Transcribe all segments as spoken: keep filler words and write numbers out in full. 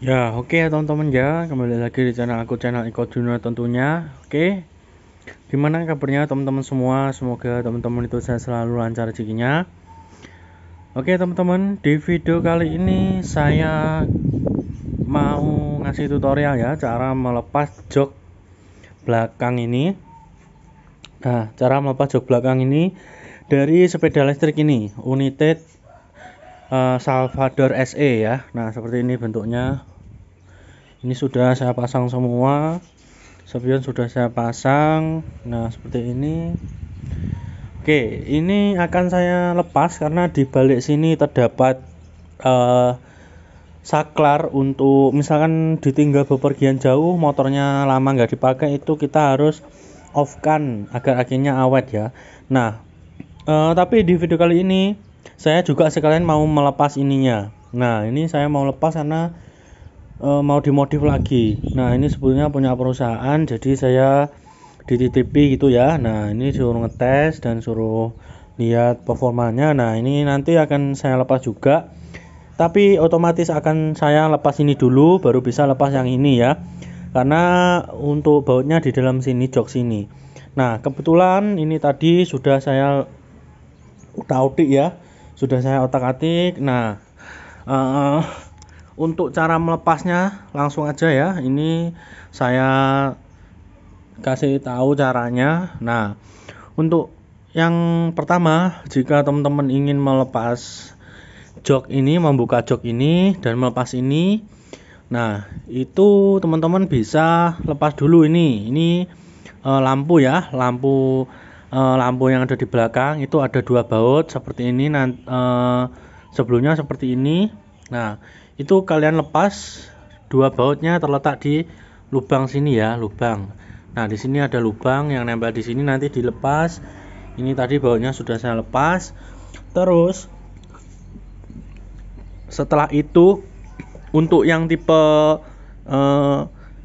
Ya, oke ya teman-teman ya, kembali lagi di channel aku, channel Eko Junior tentunya. Oke, gimana kabarnya teman-teman semua? Semoga teman-teman itu sehat selalu, lancar rezekinya. Oke teman-teman, di video kali ini saya mau ngasih tutorial ya, cara melepas jok belakang ini. Nah, cara melepas jok belakang ini dari sepeda listrik ini, United uh, Salvador S E ya. Nah, seperti ini bentuknya. Ini sudah saya pasang semua, spion sudah saya pasang. Nah, seperti ini. Oke, ini akan saya lepas karena di balik sini terdapat uh, saklar untuk misalkan ditinggal bepergian jauh, motornya lama nggak dipakai, itu kita harus off kan agar akhirnya awet ya. Nah, uh, tapi di video kali ini saya juga sekalian mau melepas ininya. Nah, ini saya mau lepas karena uh, mau dimodif lagi. Nah, ini sebetulnya punya perusahaan, jadi saya dititipi gitu ya. Nah, ini suruh ngetes dan suruh lihat performanya. Nah, ini nanti akan saya lepas juga, tapi otomatis akan saya lepas ini dulu baru bisa lepas yang ini ya, karena untuk bautnya di dalam sini, jok sini. Nah, kebetulan ini tadi sudah saya utak-atik ya, sudah saya otak-atik. Nah, uh, untuk cara melepasnya langsung aja ya, ini saya kasih tahu caranya. Nah, untuk yang pertama, jika teman-teman ingin melepas jok ini, membuka jok ini dan melepas ini, nah itu teman-teman bisa lepas dulu ini. Ini e, lampu ya, lampu e, lampu yang ada di belakang itu ada dua baut seperti ini. Nanti e, sebelumnya seperti ini. Nah, itu kalian lepas, dua bautnya terletak di lubang sini ya, lubang. Nah, di sini ada lubang yang nempel di sini, nanti dilepas. Ini tadi bautnya sudah saya lepas. Terus setelah itu untuk yang tipe uh,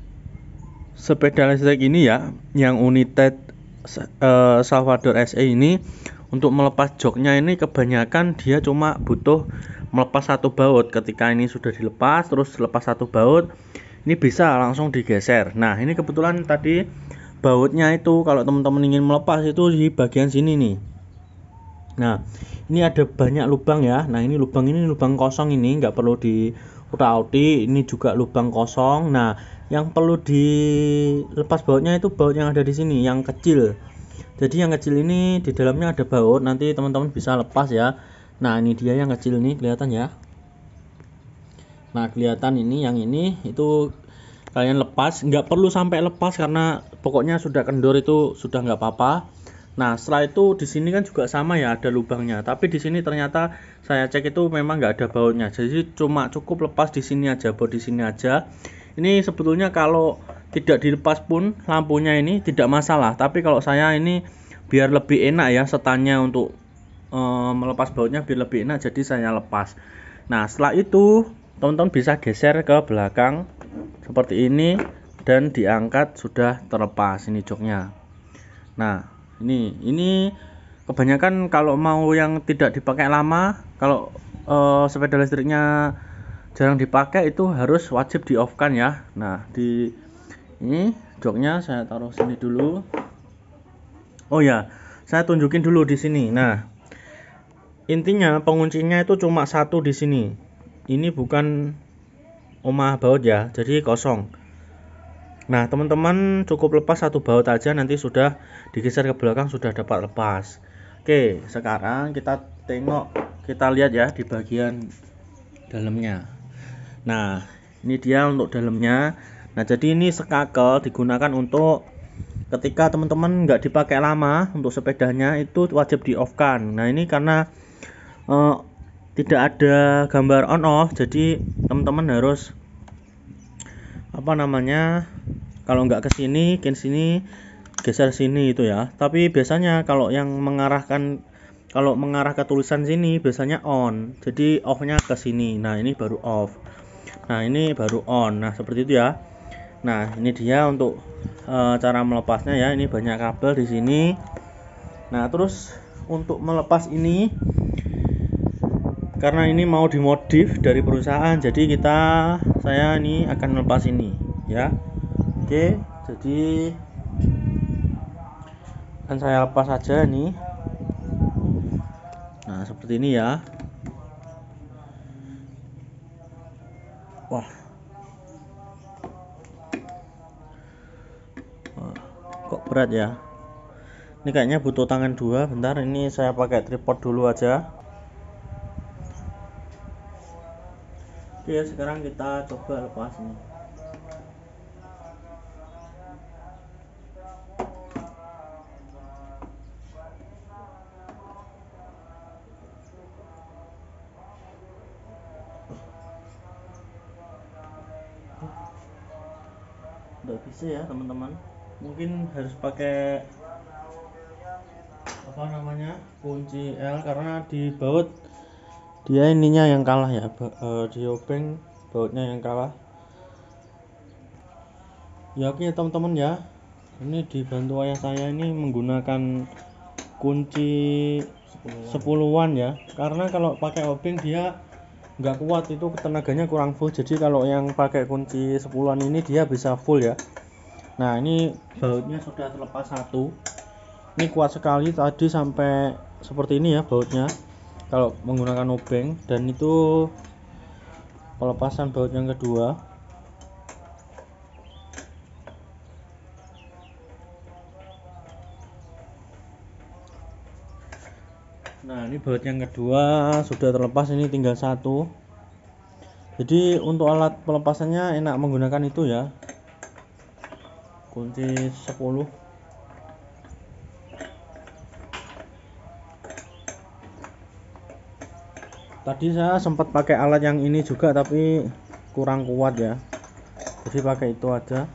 sepeda listrik ini ya, yang United uh, Salvador S E ini, untuk melepas joknya ini kebanyakan dia cuma butuh melepas satu baut. Ketika ini sudah dilepas, terus lepas satu baut, ini bisa langsung digeser. Nah, ini kebetulan tadi bautnya itu kalau teman-teman ingin melepas itu di bagian sini nih. Nah, ini ada banyak lubang ya. Nah, ini lubang ini lubang kosong, ini nggak perlu diutak-atik. Ini juga lubang kosong. Nah, yang perlu dilepas bautnya itu baut yang ada di sini, yang kecil. Jadi yang kecil ini di dalamnya ada baut, nanti teman-teman bisa lepas ya. Nah, ini dia yang kecil ini, kelihatan ya. Nah, kelihatan ini, yang ini itu kalian lepas, nggak perlu sampai lepas karena pokoknya sudah kendor itu sudah nggak apa-apa. Nah, setelah itu di sini kan juga sama ya, ada lubangnya. Tapi di sini ternyata saya cek itu memang nggak ada bautnya. Jadi cuma cukup lepas di sini aja, baut di sini aja. Ini sebetulnya kalau tidak dilepas pun lampunya ini tidak masalah. Tapi kalau saya ini biar lebih enak ya setannya untuk e, melepas bautnya biar lebih enak, jadi saya lepas. Nah, setelah itu teman-teman bisa geser ke belakang seperti ini dan diangkat, sudah terlepas ini joknya. Nah, ini ini kebanyakan kalau mau yang tidak dipakai lama, kalau eh, sepeda listriknya jarang dipakai, itu harus wajib di off kan ya. Nah, di ini joknya saya taruh sini dulu. Oh ya, saya tunjukin dulu di sini. Nah, intinya penguncinya itu cuma satu di sini. Ini bukan omah baut ya, jadi kosong. Nah, teman-teman cukup lepas satu baut aja, nanti sudah digeser ke belakang sudah dapat lepas. Oke, sekarang kita tengok, kita lihat ya di bagian dalamnya. Nah, ini dia untuk dalamnya. Nah, jadi ini skakel digunakan untuk ketika teman-teman nggak dipakai lama, untuk sepedanya itu wajib di off kan. Nah, ini karena eh, tidak ada gambar on off, jadi teman-teman harus apa namanya, kalau nggak ke sini ke sini geser sini itu ya. Tapi biasanya kalau yang mengarahkan, kalau mengarah ke tulisan sini biasanya on, jadi off-nya ke sini. Nah, ini baru off. Nah, ini baru on. Nah, seperti itu ya. Nah, ini dia untuk e, cara melepasnya ya. Ini banyak kabel di sini. Nah, terus untuk melepas ini, karena ini mau dimodif dari perusahaan, jadi kita saya ini akan melepas ini ya. Oke, jadi akan saya lepas saja nih. Nah, seperti ini ya. Wah. Wah, kok berat ya? Ini kayaknya butuh tangan dua. Bentar, ini saya pakai tripod dulu aja. Oke, sekarang kita coba lepas ini. Nggak bisa ya teman-teman, mungkin harus pakai apa namanya kunci L, karena di baut dia ininya yang kalah ya, di obeng bautnya yang kalah ya. Oke teman-teman ya, ini dibantu ayah saya ini menggunakan kunci sepuluhan ya, karena kalau pakai obeng dia nggak kuat, itu tenaganya kurang full. Jadi kalau yang pakai kunci sepuluhan ini dia bisa full ya. Nah, ini bautnya sudah terlepas satu. Ini kuat sekali tadi sampai seperti ini ya bautnya kalau menggunakan obeng. Dan itu pelepasan baut yang kedua. Nah, ini baut yang kedua sudah terlepas, ini tinggal satu. Jadi untuk alat pelepasannya enak menggunakan itu ya, kunci sepuluh. Tadi saya sempat pakai alat yang ini juga tapi kurang kuat ya, jadi pakai itu aja.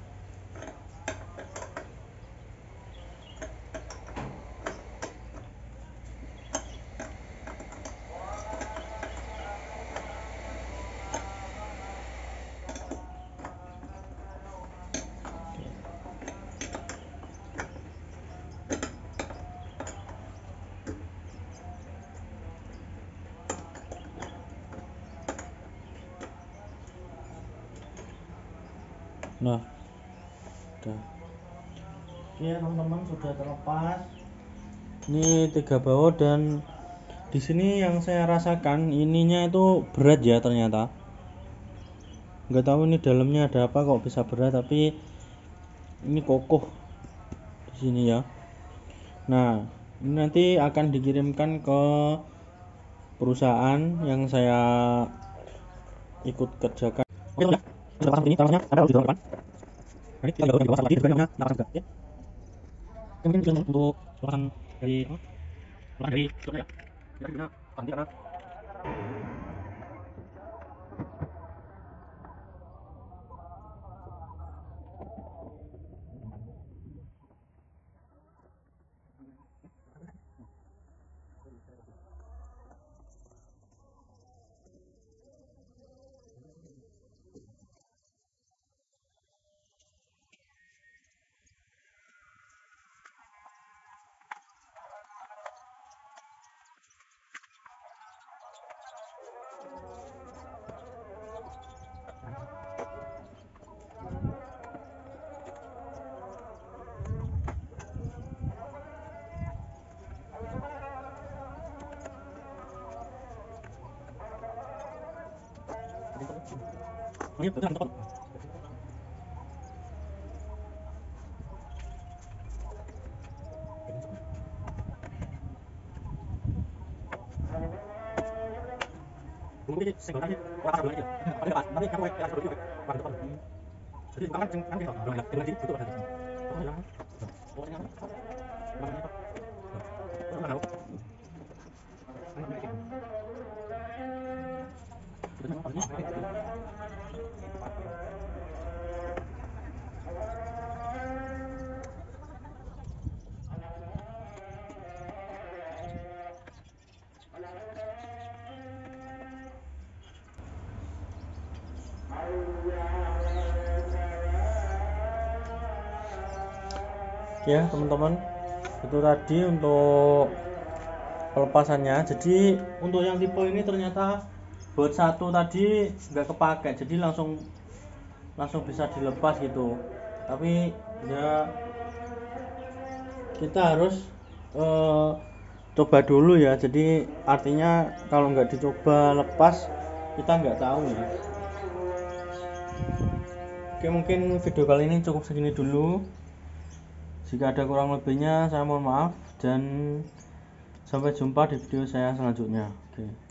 Nah, udah. Oke teman-teman, sudah terlepas. Ini tiga baut, dan di sini yang saya rasakan ininya itu berat ya ternyata. Nggak tahu ini dalamnya ada apa kok bisa berat, tapi ini kokoh di sini ya. Nah, ini nanti akan dikirimkan ke perusahaan yang saya ikut kerjakan. Oke ya, sudah pasang ini, tangannya ada di depan. Nah, ini kita tinggal pasang lagi, juga namanya nggak pasang juga. Mungkin juga untuk pasang dari apa? Dari stoknya ya. Kita gimana? Panti karena ini betul teman. Mungkin senggol aja, rasa dulu aja. Paling depan, nanti kamu kayak rasa dulu juga. Paling depan. Jadi kan kan kan gitu. Dengan dengan itu ada. Oh ya. Oh ya. Mana itu? Oh mana? Ya teman-teman, itu tadi untuk pelepasannya. Jadi untuk yang tipe ini ternyata bot satu tadi nggak kepake, jadi langsung langsung bisa dilepas gitu. Tapi ya kita harus uh, coba dulu ya. Jadi artinya kalau nggak dicoba lepas kita nggak tahu ya. Oke, mungkin video kali ini cukup segini dulu. Jika ada kurang lebihnya saya mohon maaf, dan sampai jumpa di video saya selanjutnya. Oke.